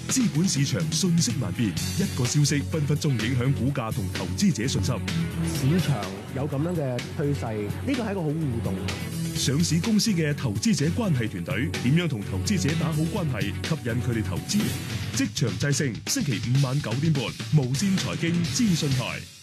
資本市場瞬息萬變，一個消息分分鐘影響股價同投資者信心。 市場有咁樣嘅趨勢，呢個係一個好互動。 上市公司嘅投資者關係團隊點樣同投資者打好關係，吸引佢哋投資？職場制勝，星期五晚9點半，無線財經資訊台。